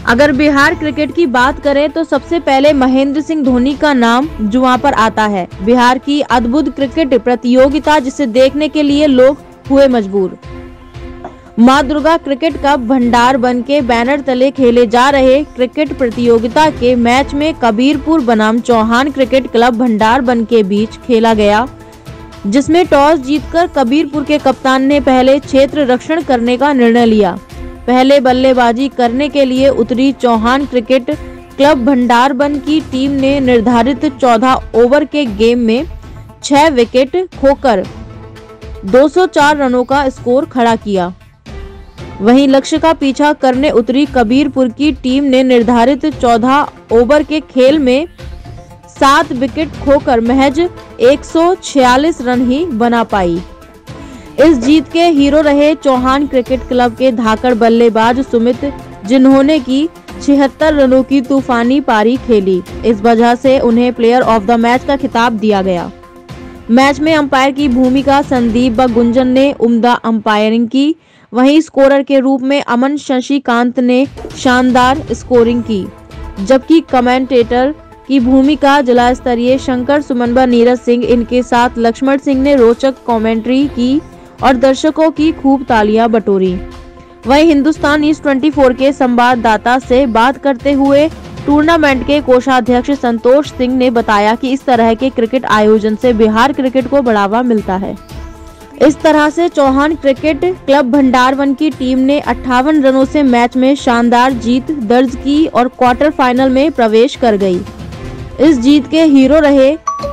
अगर बिहार क्रिकेट की बात करें तो सबसे पहले महेंद्र सिंह धोनी का नाम जुआ पर आता है। बिहार की अद्भुत क्रिकेट प्रतियोगिता जिसे देखने के लिए लोग हुए मजबूर। मां दुर्गा क्रिकेट कप भंडार बन के बैनर तले खेले जा रहे क्रिकेट प्रतियोगिता के मैच में कबीरपुर बनाम चौहान क्रिकेट क्लब भंडार बन के बीच खेला गया, जिसमें टॉस जीतकर कबीरपुर के कप्तान ने पहले क्षेत्र रक्षण करने का निर्णय लिया। पहले बल्लेबाजी करने के लिए उतरी चौहान क्रिकेट क्लब भंडारबन की टीम ने निर्धारित 14 ओवर के गेम में 6 विकेट खोकर 204 रनों का स्कोर खड़ा किया। वहीं लक्ष्य का पीछा करने उतरी कबीरपुर की टीम ने निर्धारित 14 ओवर के खेल में 7 विकेट खोकर महज 146 रन ही बना पाई। इस जीत के हीरो रहे चौहान क्रिकेट क्लब के धाकड़ बल्लेबाज सुमित, जिन्होंने की 76 रनों की तूफानी पारी खेली। इस वजह से उन्हें प्लेयर ऑफ द मैच का खिताब दिया गया। मैच में अंपायर की भूमिका संदीप व गुंजन ने उम्दा अंपायरिंग की। वहीं स्कोरर के रूप में अमन शशिकांत ने शानदार स्कोरिंग की, जबकि कमेंटेटर की भूमिका जिला स्तरीय शंकर सुमन व नीरज सिंह, इनके साथ लक्ष्मण सिंह ने रोचक कमेंट्री की और दर्शकों की खूब तालियां बटोरी। वहीं हिंदुस्तान न्यूज़ 24 के संवाददाता से बात करते हुए टूर्नामेंट के कोषाध्यक्ष संतोष सिंह ने बताया कि इस तरह के क्रिकेट आयोजन से बिहार क्रिकेट को बढ़ावा मिलता है। इस तरह से चौहान क्रिकेट क्लब भंडारवन की टीम ने 58 रनों से मैच में शानदार जीत दर्ज की और क्वार्टर फाइनल में प्रवेश कर गई। इस जीत के हीरो रहे